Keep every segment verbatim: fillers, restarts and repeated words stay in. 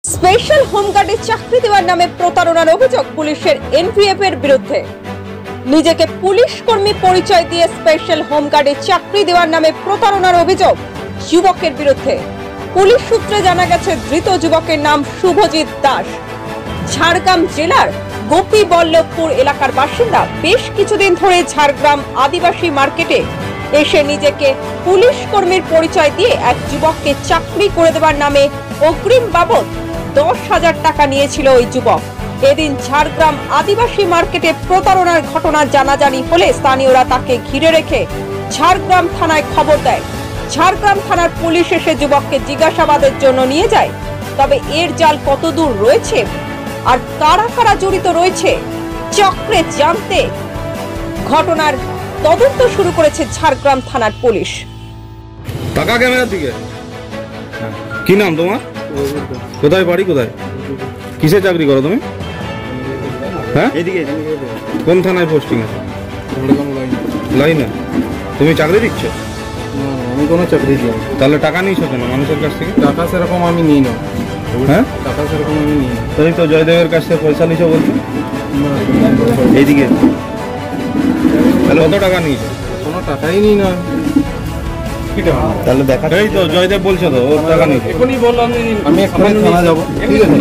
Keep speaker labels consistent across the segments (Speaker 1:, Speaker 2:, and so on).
Speaker 1: Special হোমগার্ডে চাকরি দেওয়ার নামে প্রতারণার অভিযোগ পুলিশের এনভিএফ এর বিরুদ্ধে। নিজেকে পুলিশ কর্মী পরিচয় দিয়ে স্পেশাল হোমগার্ডে চাকরি দেওয়ার নামে প্রতারণার অভিযোগ যুবকের বিরুদ্ধে। পুলিশ সূত্রে জানা গেছে ধৃত যুবকের নাম শুভজিৎ দাস, ঝাড়গ্রাম জেলার গোপীবল্লভপুর এলাকার বাসিন্দা। বেশ কিছুদিন ধরে ঝাড়গ্রাম আদিবাসী মার্কেটে এসে নিজেকে পুলিশ কর্মীর পরিচয় দিয়ে এক যুবককে চাকরি করে দেওয়ার নামে অগ্রিম বাবদ দশ হাজার টাকা নিয়েছিল ওই যুবক। এদিন ঝাড়গ্রাম আদিবাসী মার্কেটে প্রতারণার ঘটনা জানাজানি হলে স্থানীয়রা তাকে ঘিরে রেখে ঝাড়গ্রাম থানায় খবর দেয়। ঝাড়গ্রাম থানার পুলিশ এসে যুবককে জিজ্ঞাসাবাদের জন্য নিয়ে যায়। তবে এর জাল কতদূর রয়েছে আর কারা কারা জড়িত রয়েছে চক্রে জানতে ঘটনার তদন্ত শুরু করেছে ঝাড়গ্রাম থানার পুলিশ।
Speaker 2: টাকা ক্যামেরার দিকে কি নাম তোমার? কোথায় বাড়ি? কোথায় কিসে চাকরি করো তুমি? হ্যাঁ, কোন থানায় পোস্টিং আছে? লাইনে। তুমি চাকরি দিচ্ছ?
Speaker 3: আমি কোনো চাকরি দিই।
Speaker 2: তাহলে টাকা নিয়েছো কেন মানুষের কাছ থেকে?
Speaker 3: টাকা সেরকম আমি নিই না।
Speaker 2: হ্যাঁ,
Speaker 3: টাকা সেরকম আমি নিই না।
Speaker 2: তুমি তো জয়দেবের কাছ থেকে পয়সা নিছো বলছো। এইদিকে তাহলে কত টাকা নিয়েছো?
Speaker 3: কোনো টাকাই নিই না।
Speaker 2: তাহলে দেখা, এই তো জয়দেব বলছো তো ওর টাকা নিয়েছো।
Speaker 3: আমি এক্ষুনি থানা যাবো, ঠিক আছে?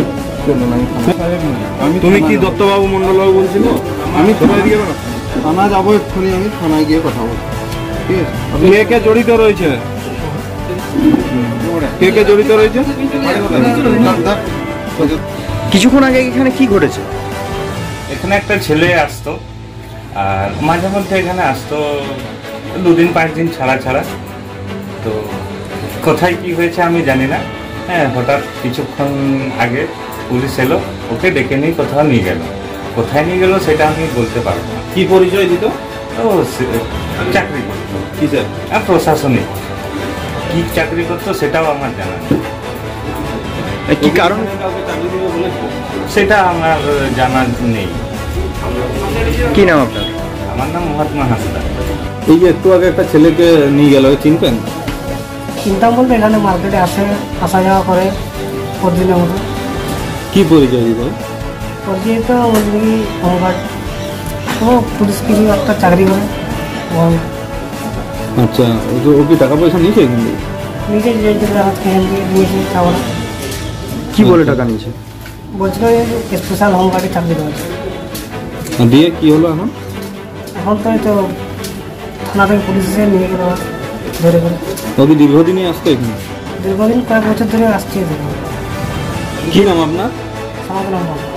Speaker 2: তুমি কি দত্তবাবু মন্ডলবাবু বলছিল?
Speaker 3: আমি থানা যাবো এক্ষুনি, আমি থানায় গিয়ে কথা বলবো, ঠিক আছে?
Speaker 2: কে কে জড়িত রয়েছে? কে কে জড়িত রয়েছে?
Speaker 4: কিছুক্ষণ আগে এখানে কি ঘটেছে?
Speaker 5: এখানে একটা ছেলে আসতো আর মাঝে মধ্যে এখানে আসতো দুদিন পাঁচ দিন ছাড়া ছাড়া। তো কোথায় কি হয়েছে আমি জানি না। হ্যাঁ, হঠাৎ কিছুক্ষণ আগে পুলিশ এলো, ওকে ডেকে নিয়ে কোথাও নিয়ে গেল। কোথায় নিয়ে গেল সেটা আমি বলতে পারবো না।
Speaker 2: কি পরিচয় দিত?
Speaker 5: তো চাকরি করতো,
Speaker 2: কিসের?
Speaker 5: প্রশাসনিক। কি চাকরি করতো সেটাও আমার জানা নেই।
Speaker 4: কি কারণ
Speaker 5: সেটা আমার জানা নেই।
Speaker 4: কি নাম আপনার?
Speaker 5: আমার নাম মহাত্মা হাসদা।
Speaker 2: এই যে একটু আগে একটা ছেলেকে নিয়ে গেল, চিনতেন?
Speaker 6: চিন্তা বলতে এখানে মার্কেটে আসে, আসা যাওয়া করে প্রতিদিনের মতো।
Speaker 2: কি পরিচয় দিত?
Speaker 6: পরিচয় তো বলতে কি হোমগার্ড, ও পুলিশ কিছু একটা চাকরি করে।
Speaker 2: আচ্ছা, ও কি টাকা পয়সা নিয়েছে এখান থেকে?
Speaker 6: নিজে যে হাত এখান থেকে দিয়েছে চাওয়া।
Speaker 4: কি বলে টাকা নিয়েছে?
Speaker 6: বলছিল যে স্পেশাল হোমগার্ডে চাকরি দেওয়া।
Speaker 2: দিয়ে কি হলো এখন?
Speaker 6: এখন তো এই তো থানা থেকে পুলিশ এসে নিয়ে গেল ধরে করে।
Speaker 2: ও কি দীর্ঘদিনই আসতো এখানে?
Speaker 6: দীর্ঘদিন কয়েক বছর ধরে আসছে।
Speaker 2: কি নাম আপনার?
Speaker 6: সমাধান।